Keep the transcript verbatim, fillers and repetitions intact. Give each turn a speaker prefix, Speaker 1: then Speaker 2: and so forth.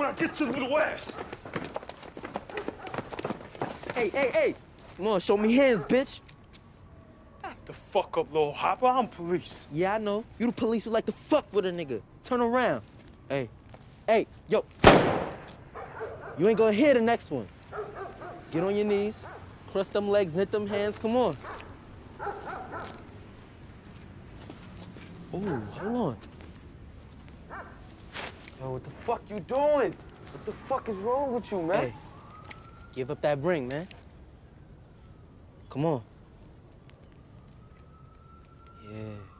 Speaker 1: when I get your little ass.
Speaker 2: Hey, hey, hey! Come on, show me hands, bitch.
Speaker 1: Back the fuck up, little hopper. I'm police.
Speaker 2: Yeah, I know. You the police who like to fuck with a nigga. Turn around. Hey, hey, yo. You ain't gonna hear the next one. Get on your knees, cross them legs, knit them hands, come on. Ooh, hold on.
Speaker 3: Yo, what the fuck you doing? What the fuck is wrong with you, man?
Speaker 2: Hey, give up that ring, man. Come on. Yeah.